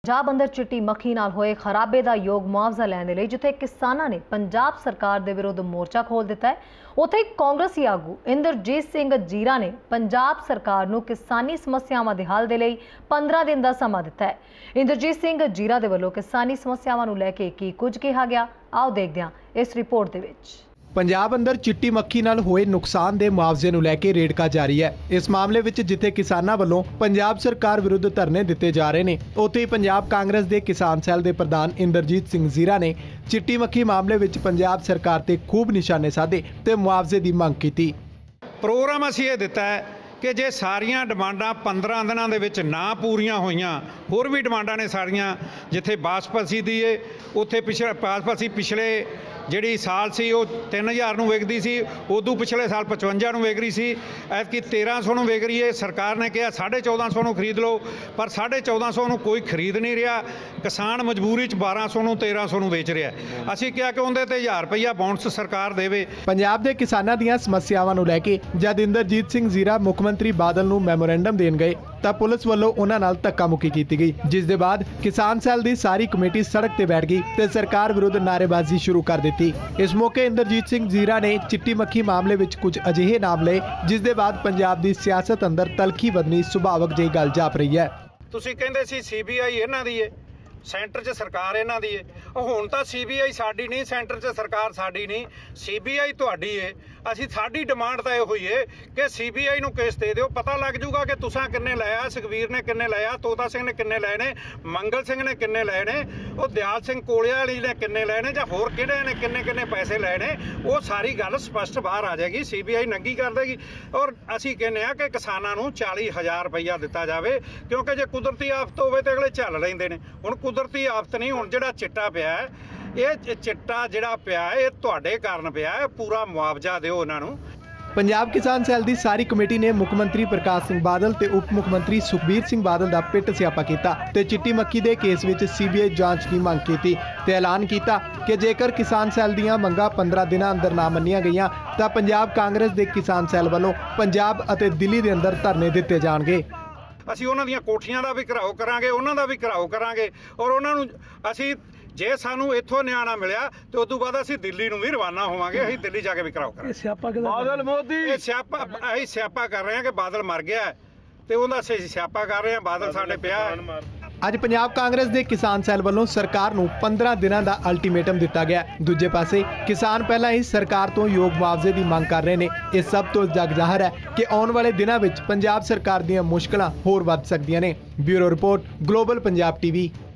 ਪੰਜਾਬ ਅੰਦਰ ਚਿੱਟੀ ਮੱਖੀ ਨਾਲ ਹੋਏ ਖਰਾਬੇ ਦਾ ਯੋਗ ਮੁਆਵਜ਼ਾ ਲੈਣ ਦੇ ਲਈ ਜਿੱਥੇ ਕਿਸਾਨਾਂ ਨੇ ਪੰਜਾਬ ਸਰਕਾਰ ਦੇ ਵਿਰੁੱਧ ਮੋਰਚਾ ਖੋਲ੍ਹ ਦਿੱਤਾ ਹੈ, ਉੱਥੇ ਕਾਂਗਰਸੀ ਆਗੂ ਇੰਦਰਜੀਤ ਸਿੰਘ ਜੀਰਾ ਨੇ ਪੰਜਾਬ ਸਰਕਾਰ ਨੂੰ ਕਿਸਾਨੀ ਸਮੱਸਿਆਵਾਂ ਦੇ ਹੱਲ ਦੇ ਲਈ 15 ਦਿਨ ਦਾ ਸਮਾਂ ਦਿੱਤਾ ਹੈ। ਇੰਦਰਜੀਤ ਸਿੰਘ ਜੀਰਾ ਦੇ ਵੱਲੋਂ ਕਿਸਾਨੀ ਸਮੱਸਿਆਵਾਂ ਨੂੰ ਲੈ ਕੇ ਕੀ ਕੁਝ ਕਿਹਾ ਗਿਆ, ਆਓ ਦੇਖਦੇ ਹਾਂ ਇਸ ਰਿਪੋर्ट ਦੇ ਵਿੱਚ। पंजाब अंदर चिट्टी मक्खी नाल होए नुकसान दे मुआवजे नूं लैके रेड़का जारी है। इस मामले विच जिथे किसानां वल्लों पंजाब सरकार विरुद्ध धरने दिते जा रहे ने, उत्थे पंजाब कांग्रेस दे किसान सैल दे प्रधान इंदरजीत सिंह जीरा ने चिट्टी मक्खी मामले विच पंजाब सरकार ते खूब निशाने साधे ते मुआवजे दी मंग कीती। प्रोग्राम असीं इह दित्ता है कि जे सारियां डिमांडां 15 दिनां दे विच ना पूरीआं होईआं, होर भी डिमांडां ने सारियां, जिथे बासपसी दी है उत्थे बासपसी पिछले ਜਿਹੜੀ ਸਾਲ ਸੀ ਉਹ 3000 ਨੂੰ ਵਿਕਦੀ ਸੀ, ਉਦੋਂ ਪਿਛਲੇ ਸਾਲ 55 ਨੂੰ ਵਿਕ ਰਹੀ ਸੀ, ਐਤਕੀ 1300 ਨੂੰ ਵਿਕ ਰਹੀ ਹੈ। ਸਰਕਾਰ ਨੇ ਕਿਹਾ 1450 ਨੂੰ ਖਰੀਦ ਲਓ, ਪਰ 1450 ਨੂੰ ਕੋਈ ਖਰੀਦ ਨਹੀਂ ਰਿਹਾ। ਕਿਸਾਨ ਮਜਬੂਰੀ 'ਚ 1200 ਨੂੰ 1300 ਨੂੰ ਵੇਚ ਰਿਹਾ। ਅਸੀਂ ਕਿਹਾ ਕਿ ਉਹਦੇ ਤੇ 1000 ਰੁਪਈਆ ਬੋਨਸ ਸਰਕਾਰ ਦੇਵੇ। ਪੰਜਾਬ ਦੇ ਕਿਸਾਨਾਂ ਦੀਆਂ ਸਮੱਸਿਆਵਾਂ ਨੂੰ ਲੈ ਕੇ ਜਦ ਇੰਦਰਜੀਤ ਸਿੰਘ ਜ਼ੀਰਾ ਮੁੱਖ ਮੰਤਰੀ ਬਾਦਲ ਨੂੰ ਮੈਮੋਰੈਂਡਮ ਦੇਣ ਗਏ ਤਾਂ ਪੁਲਿਸ ਵੱਲੋਂ ਉਹਨਾਂ ਨਾਲ ਧੱਕਾ ਮੁੱਕੀ ਕੀਤੀ ਗਈ, ਜਿਸ ਦੇ ਬਾਅਦ ਕਿਸਾਨ ਸੈਲ ਦੀ ਸਾਰੀ ਕਮੇਟੀ ਸੜਕ ਤੇ ਬੈਠ ਗਈ ਤੇ ਸਰਕਾਰ ਵਿਰੁੱਧ ਨਾਅਰੇਬਾਜ਼ੀ ਸ਼ੁਰੂ ਕਰ ਦਿੱਤੀ। ਇਸ ਮੌਕੇ ਇੰਦਰਜੀਤ ਸਿੰਘ ਜ਼ੀਰਾ ਨੇ ਚਿੱਟੀ ਮੱਖੀ ਮਾਮਲੇ ਵਿੱਚ ਕੁਝ ਅਜਿਹੇ ਨਾਮ ਲਏ ਜਿਸ ਦੇ ਬਾਅਦ ਪੰਜਾਬ ਦੀ ਸਿਆਸਤ ਅੰਦਰ ਤਲਖੀ ਵਧਣੀ ਸੁਭਾਵਕ ਜਿਹੀ ਗੱਲ ਜਾਪ ਰਹੀ ਹੈ। ਤੁਸੀਂ ਕਹਿੰਦੇ ਸੀ ਸੀਬੀਆਈ ਇਹਨਾਂ ਦੀ ਹੈ, ਸੈਂਟਰ 'ਚ ਸਰਕਾਰ ਇਹਨਾਂ ਦੀ ਹੈ। ਹੁਣ ਤਾਂ ਸੀਬੀਆਈ ਸਾਡੀ ਨਹੀਂ, ਸੈਂਟਰ 'ਚ ਸਰਕਾਰ ਸਾਡੀ ਨਹੀਂ, ਸੀਬੀਆਈ ਤੁਹਾਡੀ ਹੈ। ਅਸੀਂ ਸਾਡੀ ਡਿਮਾਂਡ ਤਾਂ ਇਹੋ ਹੀ ਹੈ ਕਿ ਸੀਬੀਆਈ ਨੂੰ ਕੇਸ ਦੇ ਦਿਓ, ਪਤਾ ਲੱਗ ਜੂਗਾ ਕਿ ਤੁਸੀਂ ਕਿੰਨੇ ਲਿਆ, ਸੁਖਵੀਰ ਨੇ ਕਿੰਨੇ ਲਿਆ, ਤੋਤਾ ਸਿੰਘ ਨੇ ਕਿੰਨੇ ਲਏ ਨੇ, ਮੰਗਲ ਸਿੰਘ ਨੇ ਕਿੰਨੇ ਲਏ ਨੇ, ਉਹ ਦਿਆਲ ਸਿੰਘ ਕੋਲਿਆਂ ਵਾਲੀ ਨੇ ਕਿੰਨੇ ਲਏ ਨੇ, ਜਾਂ ਹੋਰ ਕਿਹੜੇ ਨੇ ਕਿੰਨੇ ਪੈਸੇ ਲਏ ਨੇ। ਉਹ ਸਾਰੀ ਗੱਲ ਸਪਸ਼ਟ ਬਾਹਰ ਆ ਜਾਏਗੀ, ਸੀਬੀਆਈ ਨੰਗੀ ਕਰ ਦੇਗੀ। ਔਰ ਅਸੀਂ ਕਹਿੰਦੇ ਆ ਕਿ ਕਿਸਾਨਾਂ ਨੂੰ 40,000 ਰੁਪਈਆ ਦਿੱਤਾ ਜਾਵੇ, ਕਿਉਂਕਿ ਜੇ ਕੁਦਰਤੀ ਆਫਤ ਹੋਵੇ ਤਾਂ ਅਗਲੇ ਝੱਲ ਲੈਂਦੇ ਨੇ। ਹੁਣ ਕੁਦਰਤੀ ਆਫਤ ਨਹੀਂ, ਹੁਣ ਜਿਹੜਾ ਚਿੱਟਾ ਪਿਆ ਹੈ, ਇਹ ਚਿੱਟਾ ਜਿਹੜਾ ਪਿਆ ਇਹ ਤੁਹਾਡੇ ਕਾਰਨ ਪਿਆ ਹੈ, ਪੂਰਾ ਮੁਆਵਜ਼ਾ ਦਿਓ ਉਹਨਾਂ ਨੂੰ। ਪੰਜਾਬ ਕਿਸਾਨ ਸੈਲ ਦੀ ਸਾਰੀ ਕਮੇਟੀ ਨੇ ਮੁੱਖ ਮੰਤਰੀ ਪ੍ਰਕਾਸ਼ ਸਿੰਘ ਬਾਦਲ ਤੇ ਉਪ ਮੁੱਖ ਮੰਤਰੀ ਸੁਖਬੀਰ ਸਿੰਘ ਬਾਦਲ ਦਾ ਪਿੱਟ ਸਿਆਪਾ ਕੀਤਾ ਤੇ ਚਿੱਟੀ ਮੱਖੀ ਦੇ ਕੇਸ ਵਿੱਚ ਸੀਬੀਆਈ ਜਾਂਚ ਦੀ ਮੰਗ ਕੀਤੀ ਤੇ ਐਲਾਨ ਕੀਤਾ ਕਿ ਜੇਕਰ ਕਿਸਾਨ ਸੈਲ ਦੀਆਂ ਮੰਗਾਂ 15 ਦਿਨਾਂ ਅੰਦਰ ਨਾ ਮੰਨੀਆਂ ਗਈਆਂ ਤਾਂ ਪੰਜਾਬ ਕਾਂਗਰਸ ਦੇ ਕਿਸਾਨ ਸੈਲ ਵੱਲੋਂ ਪੰਜਾਬ ਅਤੇ ਦਿੱਲੀ ਦੇ ਅੰਦਰ ਧਰਨੇ ਦਿੱਤੇ ਜਾਣਗੇ। ਅਸੀਂ ਉਹਨਾਂ ਦੀਆਂ ਕੋਠੀਆਂ ਦਾ ਵੀ ਘਿਰਾਓ ਕਰਾਂਗੇ, ਉਹਨਾਂ ਦਾ ਵੀ ਘਿਰਾਓ ਕਰਾਂਗੇ, ਔਰ ਉਹਨਾਂ ਨੂੰ ਅਸੀਂ ਜੇ ਸਾਨੂੰ ਇੱਥੋਂ ਨਿਆਂ ਨਾ ਮਿਲਿਆ ਤੇ ਉਸ ਤੋਂ ਬਾਅਦ ਅਸੀਂ ਦਿੱਲੀ ਨੂੰ ਵੀ ਰਵਾਨਾ ਹੋਵਾਂਗੇ। ਅਸੀਂ ਦਿੱਲੀ ਜਾ ਕੇ ਵੀ ਘਿਰਾਓ ਕਰਾਂਗੇ। ਬਾਦਲ ਮੋਦੀ ਇਹ ਸਿਆਪਾ ਅਸੀਂ ਸਿਆਪਾ ਕਰ ਰਹੇ ਹਾਂ ਕਿ ਬਾਦਲ ਮਰ ਗਿਆ ਤੇ ਉਹਦਾ ਅਸੀਂ ਸਿਆਪਾ ਕਰ ਰਹੇ ਹਾਂ, ਬਾਦਲ ਸਾਡੇ ਪਿਆ। ਅੱਜ ਪੰਜਾਬ ਕਾਂਗਰਸ ਦੇ ਕਿਸਾਨ ਸੈਲ ਵੱਲੋਂ ਸਰਕਾਰ ਨੂੰ 15 ਦਿਨਾਂ ਦਾ ਅਲਟੀਮੇਟਮ ਦਿੱਤਾ ਗਿਆ। ਦੂਜੇ ਪਾਸੇ ਕਿਸਾਨ ਪਹਿਲਾਂ ਹੀ ਸਰਕਾਰ ਤੋਂ ਯੋਗ ਮੁਆਵਜ਼ੇ ਦੀ ਮੰਗ ਕਰ ਰਹੇ ਨੇ। ਇਹ ਸਭ ਤੋਂ ਜਗ ਜ਼ਾਹਰ ਹੈ ਕਿ ਆਉਣ ਵਾਲੇ ਦਿਨਾਂ ਵਿੱਚ ਪੰਜਾਬ ਸਰਕਾਰ ਦੀਆਂ ਮੁਸ਼ਕਲਾਂ ਹੋਰ ਵੱਧ ਸਕਦੀਆਂ ਨੇ। Bureau report, global Punjab TV.